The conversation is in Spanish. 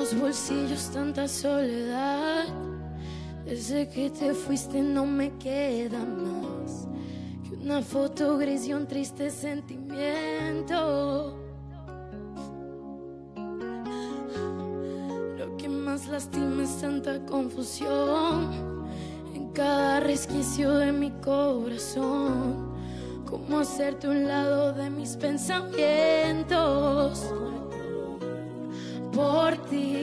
los bolsillos tanta soledad. Desde que te fuiste no me queda más que una foto gris y un triste sentimiento. Lo que más lastima es tanta confusión en cada resquicio de mi corazón. Cómo hacerte un lado de mis pensamientos. Por ti